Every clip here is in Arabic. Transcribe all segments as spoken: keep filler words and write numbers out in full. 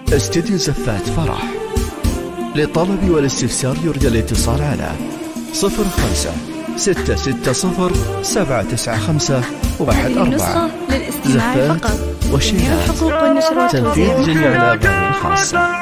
استديو زفات فرح. للطلب والاستفسار يرجى الاتصال على صفر خمسة ستة ستة صفر سبعة تسعة خمسة واحد أربعة. زفات وشيلات. تنفيذ جميع الأغاني الخاصة.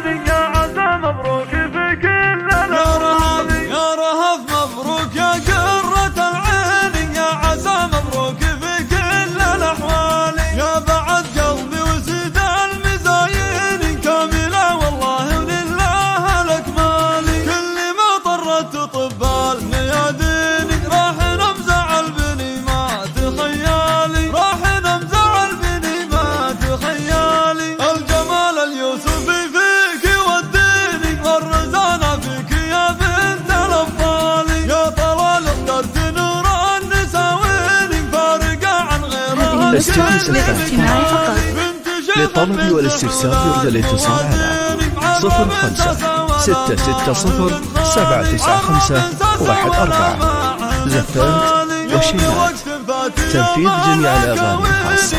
استديو زفات فقط. للطلب والاستفسار يرجى الاتصال على صفر خمسة ستة ستة صفر سبعة تسعة خمسة واحد أربعة. زفات وشيلات. تنفيذ جميع الأغاني الخاصة.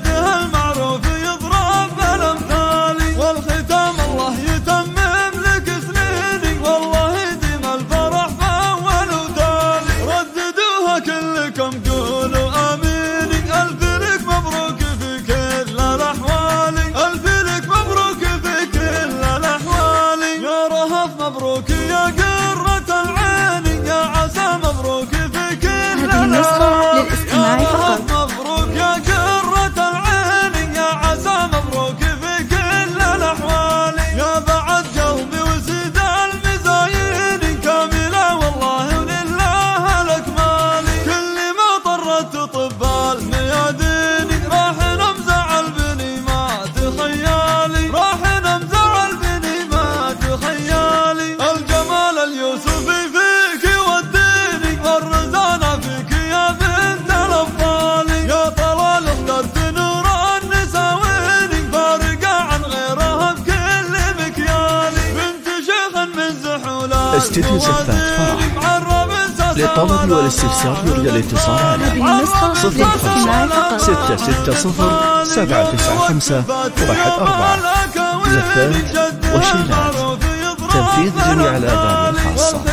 مبروك يا قرة العين، يا عسى مبروك في كل هذه النسخة للاستماع فقط. مبروك يا قرة العين، يا عسى مبروك في كل الأحوال. يا بعد قلبي وزيد المزايين كاملة والله ولله الأكمال. كل ما طرت طب الميادين راح نمزع البني ما تخيالي، راح نمزع البني ما تخيالي. الجمال اليوسفي فيك وديني، والرزانة فيك يا بنت الأفضال. يا طلال اخترت نور النساوين، فارقة عن غيرها بكل مكيالي. بنت شيخ من زحولان. استديو زفات فرح. للطلب والاستفسار يرجى الاتصال على صفر خمسة ستة ستة صفر سبعة تسعة خمسة واحد أربعة. زفات وشيلات. تنفيذ جميع الأغاني الخاصة.